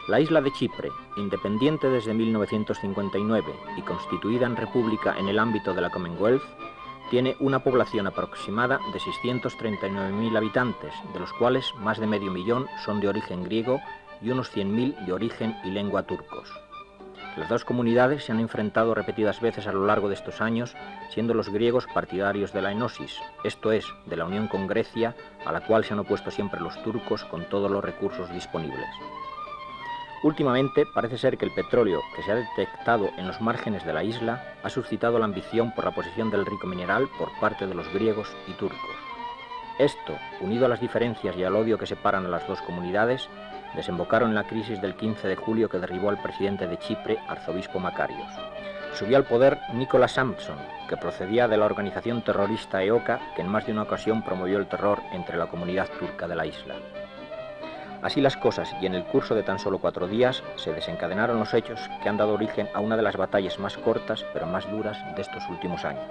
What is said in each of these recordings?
La isla de Chipre, independiente desde 1959 y constituida en república en el ámbito de la Commonwealth, tiene una población aproximada de 639.000 habitantes, de los cuales más de medio millón son de origen griego y unos 100.000 de origen y lengua turcos. Las dos comunidades se han enfrentado repetidas veces a lo largo de estos años, siendo los griegos partidarios de la enosis, esto es, de la unión con Grecia, a la cual se han opuesto siempre los turcos con todos los recursos disponibles. Últimamente parece ser que el petróleo que se ha detectado en los márgenes de la isla ha suscitado la ambición por la posesión del rico mineral por parte de los griegos y turcos. Esto, unido a las diferencias y al odio que separan a las dos comunidades, desembocaron en la crisis del 15 de julio que derribó al presidente de Chipre, arzobispo Makarios. Subió al poder Nicolas Sampson, que procedía de la organización terrorista EOKA, que en más de una ocasión promovió el terror entre la comunidad turca de la isla. Así las cosas, y en el curso de tan solo 4 días, se desencadenaron los hechos que han dado origen a una de las batallas más cortas, pero más duras de estos últimos años.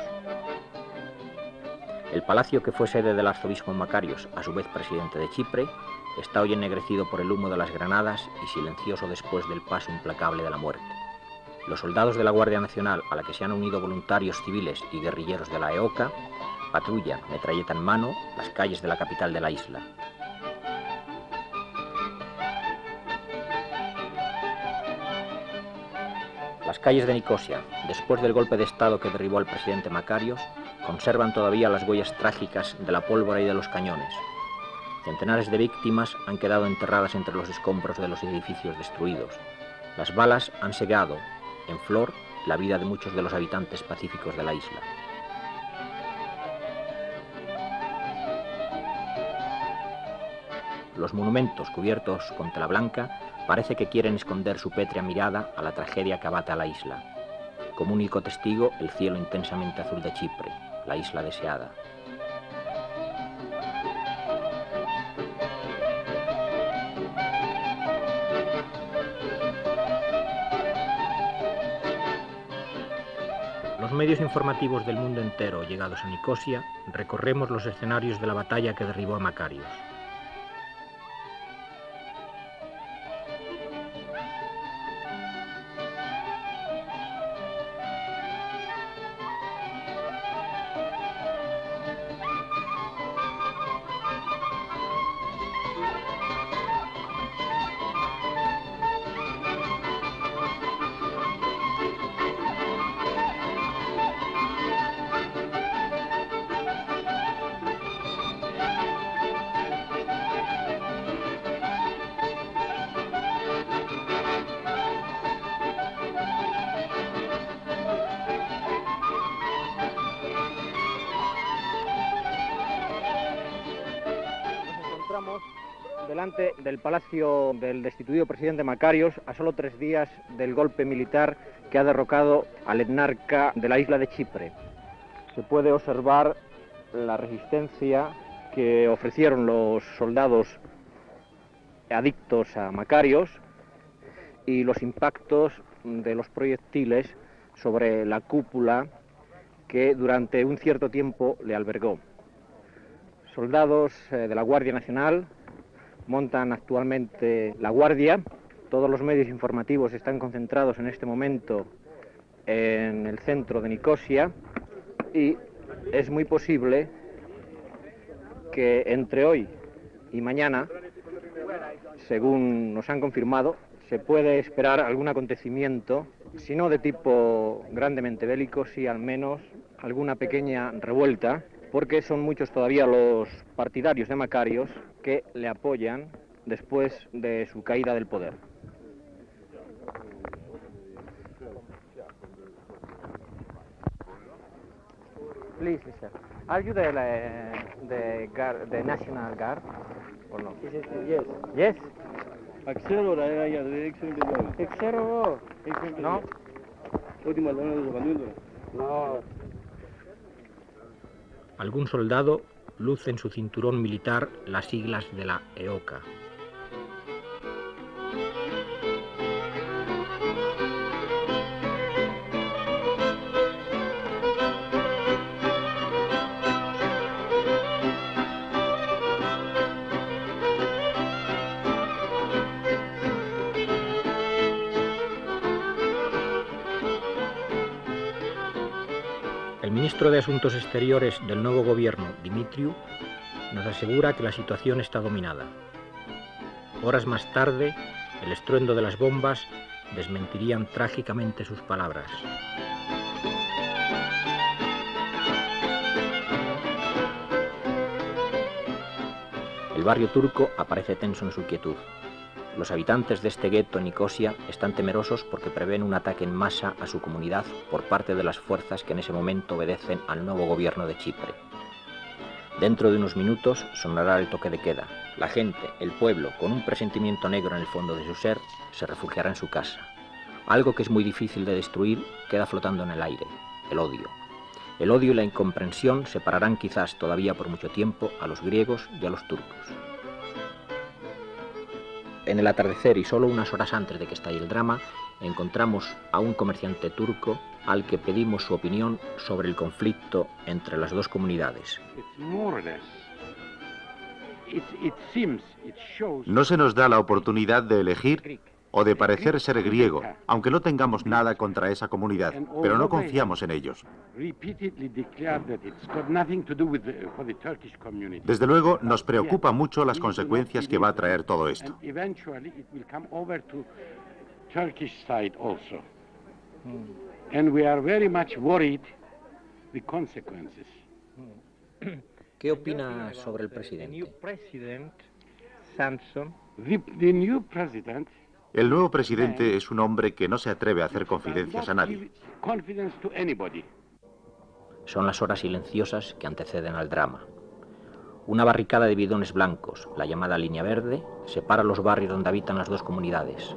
El palacio que fue sede del arzobispo Makarios, a su vez presidente de Chipre, está hoy ennegrecido por el humo de las granadas y silencioso después del paso implacable de la muerte. Los soldados de la Guardia Nacional, a la que se han unido voluntarios civiles y guerrilleros de la EOKA, patrullan, metralleta en mano, las calles de la capital de la isla. Las calles de Nicosia, después del golpe de Estado que derribó al presidente Makarios, conservan todavía las huellas trágicas de la pólvora y de los cañones. Centenares de víctimas han quedado enterradas entre los escombros de los edificios destruidos. Las balas han cegado, en flor, la vida de muchos de los habitantes pacíficos de la isla. Los monumentos cubiertos con tela blanca parece que quieren esconder su pétrea mirada a la tragedia que abate a la isla. Como único testigo, el cielo intensamente azul de Chipre, la isla deseada. Los medios informativos del mundo entero llegados a Nicosia, recorremos los escenarios de la batalla que derribó a Makarios. Delante del palacio del destituido presidente Makarios, a solo 3 días del golpe militar que ha derrocado al etnarca de la isla de Chipre. Se puede observar la resistencia que ofrecieron los soldados adictos a Makarios y los impactos de los proyectiles sobre la cúpula que durante un cierto tiempo le albergó. Soldados de la Guardia Nacional montan actualmente la guardia. Todos los medios informativos están concentrados en este momento en el centro de Nicosia y es muy posible que entre hoy y mañana, según nos han confirmado, se puede esperar algún acontecimiento, si no de tipo grandemente bélico, sí al menos alguna pequeña revuelta, porque son muchos todavía los partidarios de Makarios que le apoyan después de su caída del poder. Please, sir. Are you the National Guard or no? Yes. Yes. Accero la era ya dirección de Exero. No. Última la de Bandido. No. Algún soldado luce en su cinturón militar las siglas de la EOKA. ministro de Asuntos Exteriores del nuevo gobierno, Dimitriu, nos asegura que la situación está dominada. Horas más tarde, el estruendo de las bombas desmentirían trágicamente sus palabras. El barrio turco aparece tenso en su quietud. Los habitantes de este gueto en Nicosia están temerosos porque prevén un ataque en masa a su comunidad por parte de las fuerzas que en ese momento obedecen al nuevo gobierno de Chipre. Dentro de unos minutos sonará el toque de queda. La gente, el pueblo, con un presentimiento negro en el fondo de su ser, se refugiará en su casa. Algo que es muy difícil de destruir queda flotando en el aire: el odio. El odio y la incomprensión separarán quizás todavía por mucho tiempo a los griegos y a los turcos. En el atardecer y solo unas horas antes de que estalle el drama, encontramos a un comerciante turco al que pedimos su opinión sobre el conflicto entre las dos comunidades. No se nos da la oportunidad de elegir o de parecer ser griego, aunque no tengamos nada contra esa comunidad, pero no confiamos en ellos. Desde luego, nos preocupa mucho las consecuencias que va a traer todo esto. ¿Qué opina sobre el presidente? El nuevo presidente es un hombre que no se atreve a hacer confidencias a nadie. Son las horas silenciosas que anteceden al drama. Una barricada de bidones blancos, la llamada línea verde, separa los barrios donde habitan las dos comunidades.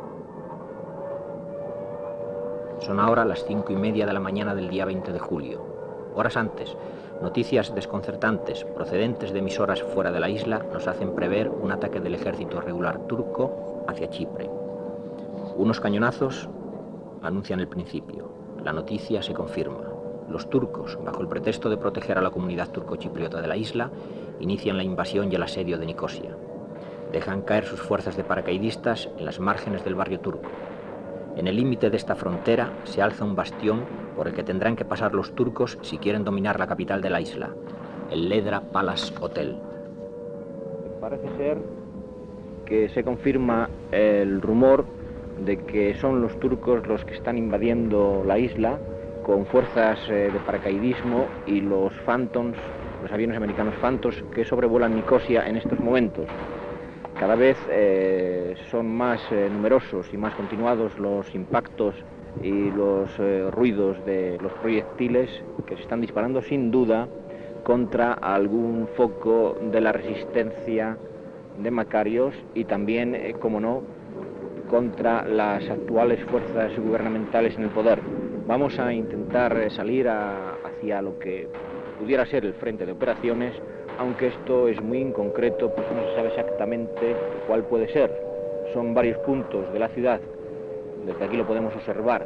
Son ahora las 5:30 de la mañana del día 20 de julio. Horas antes, noticias desconcertantes procedentes de emisoras fuera de la isla nos hacen prever un ataque del ejército regular turco hacia Chipre. Unos cañonazos anuncian el principio. La noticia se confirma. Los turcos, bajo el pretexto de proteger a la comunidad turco-chipriota de la isla, inician la invasión y el asedio de Nicosia. Dejan caer sus fuerzas de paracaidistas en las márgenes del barrio turco. En el límite de esta frontera se alza un bastión por el que tendrán que pasar los turcos si quieren dominar la capital de la isla, el Ledra Palace Hotel. Parece ser que se confirma el rumor de que son los turcos los que están invadiendo la isla con fuerzas de paracaidismo y los Phantoms, los aviones americanos Phantoms que sobrevuelan Nicosia en estos momentos. Cada vez son más numerosos y más continuados los impactos y los ruidos de los proyectiles que se están disparando sin duda contra algún foco de la resistencia de Makarios y también, como no, contra las actuales fuerzas gubernamentales en el poder. Vamos a intentar salir hacia lo que pudiera ser el frente de operaciones, aunque esto es muy inconcreto, pues no se sabe exactamente cuál puede ser. Son varios puntos de la ciudad, desde aquí lo podemos observar.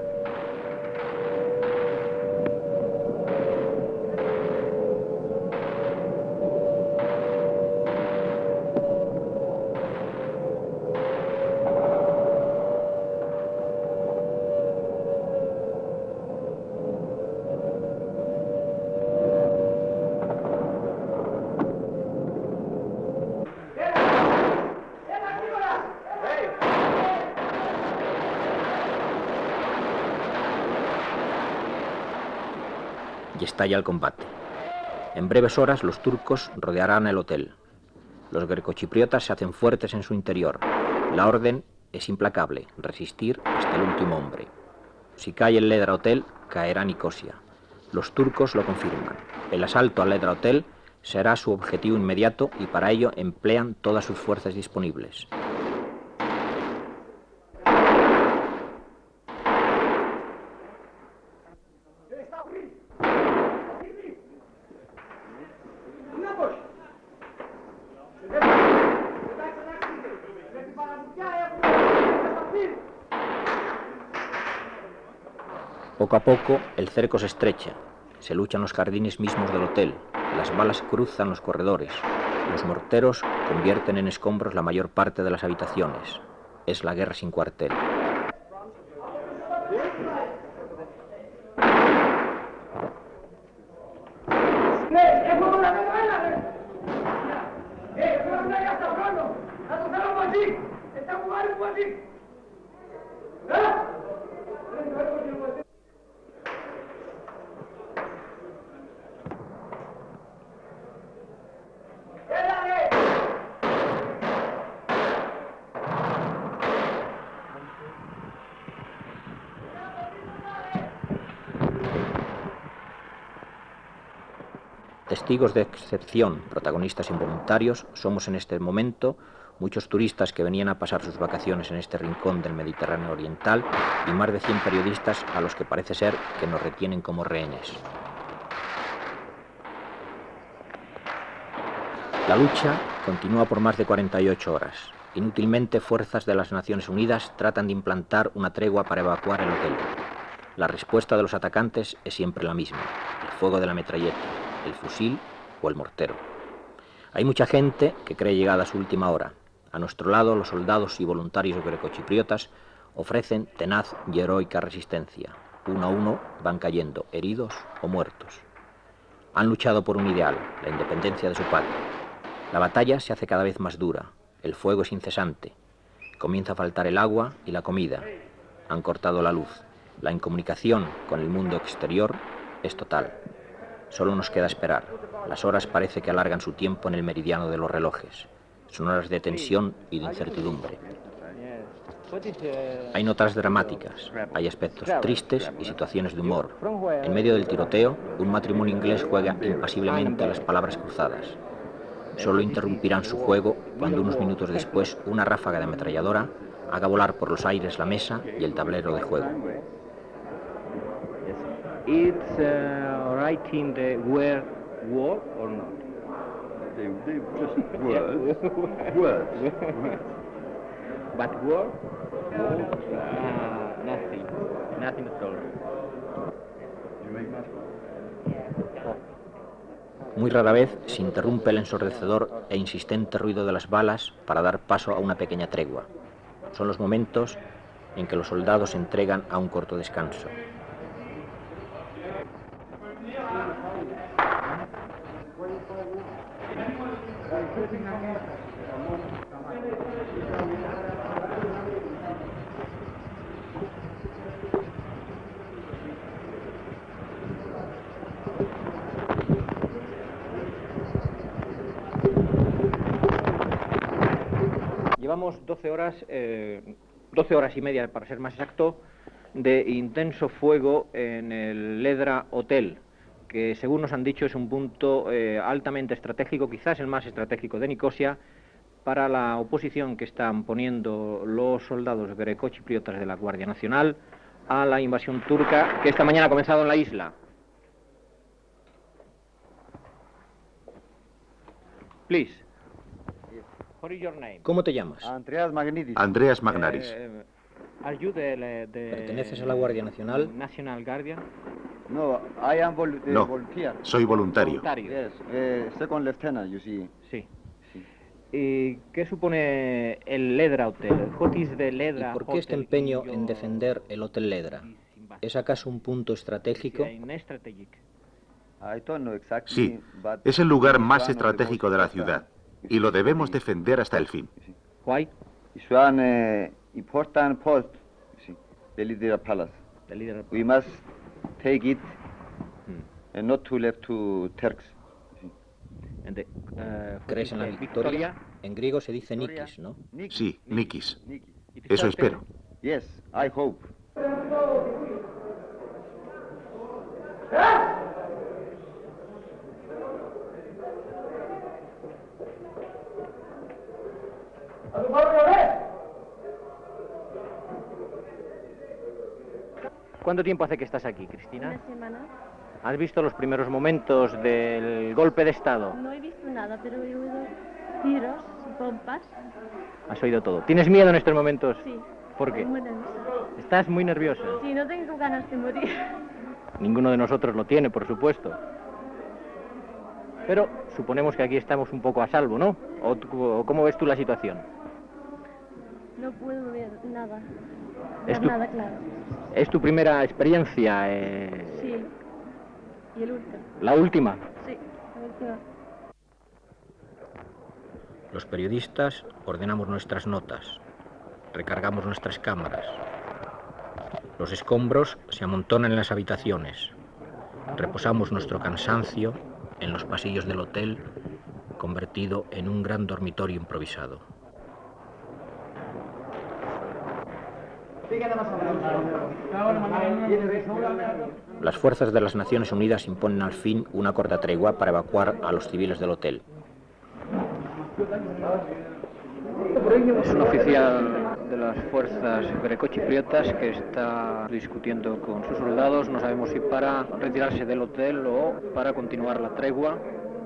Y estalla el combate. En breves horas los turcos rodearán el hotel. Los grecochipriotas se hacen fuertes en su interior. La orden es implacable: resistir hasta el último hombre. Si cae el Ledra Hotel, caerá Nicosia. Los turcos lo confirman. El asalto al Ledra Hotel será su objetivo inmediato y para ello emplean todas sus fuerzas disponibles. Poco a poco el cerco se estrecha, se luchan los jardines mismos del hotel, las balas cruzan los corredores, los morteros convierten en escombros la mayor parte de las habitaciones. Es la guerra sin cuartel. Testigos de excepción, protagonistas involuntarios, somos en este momento muchos turistas que venían a pasar sus vacaciones en este rincón del Mediterráneo oriental y más de 100 periodistas a los que parece ser que nos retienen como rehenes. La lucha continúa por más de 48 horas. Inútilmente, fuerzas de las Naciones Unidas tratan de implantar una tregua para evacuar el hotel. La respuesta de los atacantes es siempre la misma: el fuego de la metralleta, el fusil o el mortero. Hay mucha gente que cree llegada su última hora. A nuestro lado, los soldados y voluntarios grecochipriotas ofrecen tenaz y heroica resistencia. Uno a uno van cayendo, heridos o muertos. Han luchado por un ideal, la independencia de su patria. La batalla se hace cada vez más dura. El fuego es incesante. Comienza a faltar el agua y la comida. Han cortado la luz. La incomunicación con el mundo exterior es total. Solo nos queda esperar. Las horas parece que alargan su tiempo en el meridiano de los relojes. Son horas de tensión y de incertidumbre. Hay notas dramáticas, hay aspectos tristes y situaciones de humor. En medio del tiroteo, un matrimonio inglés juega impasiblemente a las palabras cruzadas. Solo interrumpirán su juego cuando unos minutos después una ráfaga de ametralladora haga volar por los aires la mesa y el tablero de juego. It's writing the word war or not? They just words. Words. But war? Nothing. Nothing at all. Muy rara vez se interrumpe el ensordecedor e insistente ruido de las balas para dar paso a una pequeña tregua. Son los momentos en que los soldados se entregan a un corto descanso. Llevamos 12 horas y media, para ser más exacto, de intenso fuego en el Ledra Hotel, que según nos han dicho es un punto altamente estratégico, quizás el más estratégico de Nicosia, para la oposición que están poniendo los soldados grecochipriotas de la Guardia Nacional a la invasión turca que esta mañana ha comenzado en la isla. Please. ¿Cómo te llamas? Andreas Magnidis. Andreas Magnaris. ¿Perteneces a la Guardia Nacional? National Guardian. No, I am No, volunteer. soy voluntario. Yes, second lieutenant, you see. Sí. ¿Y qué supone el Ledra Hotel? What is the Ledra ¿Y por qué este Hotel empeño in en your- defender el Hotel Ledra? ¿Es acaso un punto estratégico? Strategic. I don't know exactly, Sí, but es el lugar más it's one of the estratégico de la most ciudad important. y lo debemos defender hasta el fin. Why? It's one important post, you see, the Lydia Palace. The leader. We must take it and not to left to Turks. you see. And the, ¿Crees en la victoria? En griego se dice Nikis, ¿no? Sí, Nikis. Nikis. Eso espero. Yes, I hope. ¿Cuánto tiempo hace que estás aquí, Cristina? Una semana. ¿Has visto los primeros momentos del golpe de Estado? No he visto nada, pero he oído tiros, bombas. ¿Has oído todo? ¿Tienes miedo en estos momentos? Sí. ¿Por qué? Estoy muy nerviosa. ¿Estás muy nerviosa? Sí, no tengo ganas de morir. Ninguno de nosotros lo tiene, por supuesto. Pero suponemos que aquí estamos un poco a salvo, ¿no? ¿O cómo ves tú la situación? No puedo ver nada. Es Ver tu- nada claro. ¿Es tu primera experiencia? Sí. Y el último. ¿La última? Sí, la última. Los periodistas ordenamos nuestras notas, recargamos nuestras cámaras. Los escombros se amontonan en las habitaciones. Reposamos nuestro cansancio en los pasillos del hotel, convertido en un gran dormitorio improvisado. Las fuerzas de las Naciones Unidas imponen al fin una corta tregua para evacuar a los civiles del hotel. Es un oficial de las fuerzas grecochipriotas que está discutiendo con sus soldados. No sabemos si para retirarse del hotel o para continuar la tregua.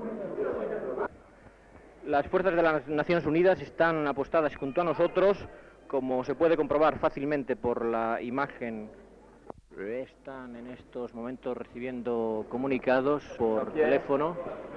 Las fuerzas de las Naciones Unidas están apostadas junto a nosotros, como se puede comprobar fácilmente por la imagen. Están en estos momentos recibiendo comunicados por teléfono.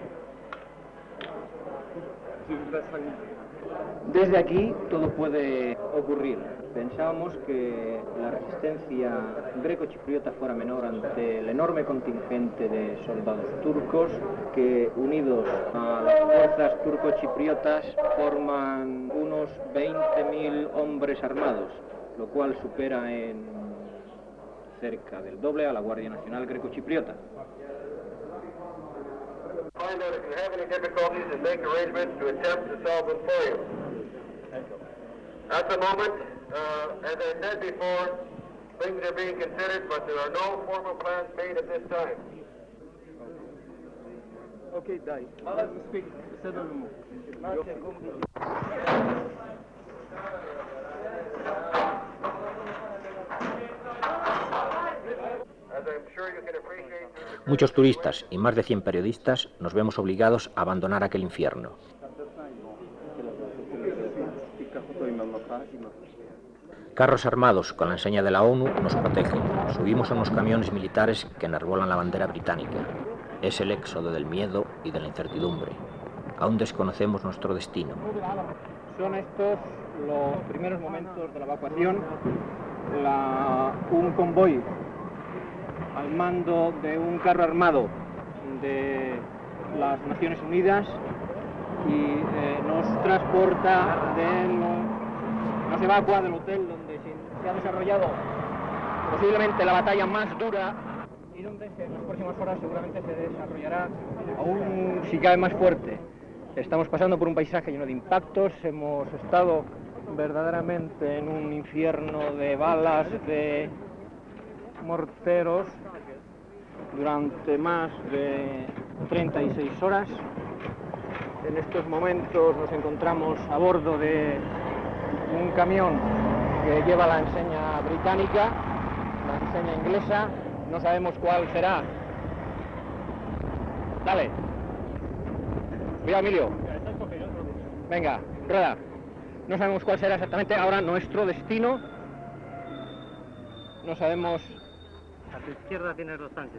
Desde aquí todo puede ocurrir. Pensábamos que la resistencia greco-chipriota fuera menor ante el enorme contingente de soldados turcos que, unidos a las fuerzas turco-chipriotas, forman unos 20.000 hombres armados, lo cual supera en cerca del doble a la Guardia Nacional greco-chipriota. Find out if you have any difficulties and make arrangements to attempt to solve them for you. At the moment, as I said before, things are being considered, but there are no formal plans made at this time. Okay, Dai. Speak. Muchos turistas y más de 100 periodistas nos vemos obligados a abandonar aquel infierno. Carros armados con la enseña de la ONU nos protegen. Subimos a unos camiones militares que enarbolan la bandera británica. Es el éxodo del miedo y de la incertidumbre. Aún desconocemos nuestro destino. Son estos los primeros momentos de la evacuación. Un convoy al mando de un carro armado de las Naciones Unidas y nos transporta nos evacua del hotel donde se ha desarrollado posiblemente la batalla más dura y donde en las próximas horas seguramente se desarrollará aún, si cabe, más fuerte. Estamos pasando por un paisaje lleno de impactos, hemos estado verdaderamente en un infierno de balas, de morteros durante más de 36 horas. En estos momentos nos encontramos a bordo de un camión que lleva la enseña británica, la enseña inglesa, no sabemos cuál será. Dale. Cuidado, Emilio. Venga, rueda. No sabemos cuál será exactamente ahora nuestro destino. No sabemos. A tu izquierda tienes los tanques.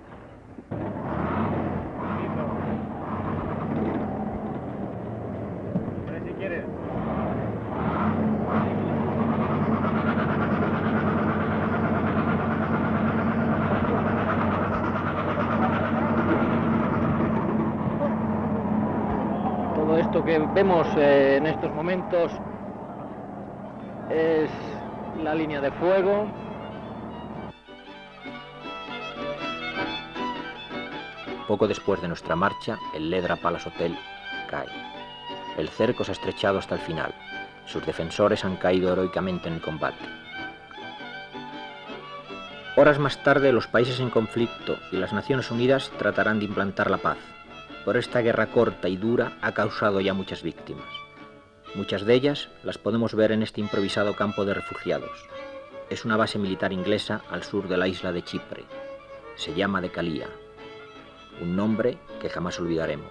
Si quieres. Todo esto que vemos en estos momentos es la línea de fuego. Poco después de nuestra marcha, el Ledra Palace Hotel cae. El cerco se ha estrechado hasta el final. Sus defensores han caído heroicamente en el combate. Horas más tarde, los países en conflicto y las Naciones Unidas tratarán de implantar la paz. Pero esta guerra corta y dura ha causado ya muchas víctimas. Muchas de ellas las podemos ver en este improvisado campo de refugiados. Es una base militar inglesa al sur de la isla de Chipre. Se llama Decalia. Un nombre que jamás olvidaremos.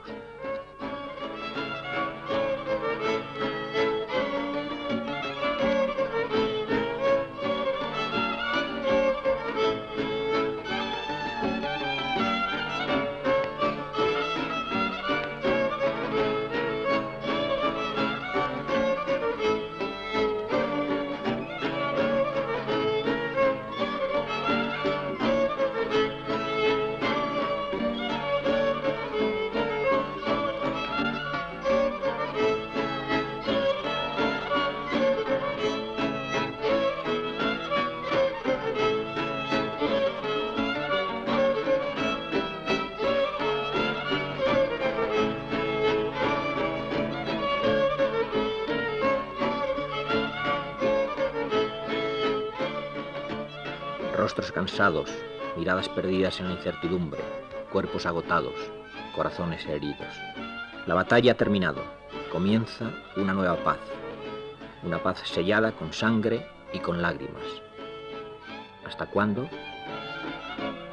rostros cansados, miradas perdidas en la incertidumbre, cuerpos agotados, corazones heridos. La batalla ha terminado. Comienza una nueva paz. Una paz sellada con sangre y con lágrimas. ¿Hasta cuándo?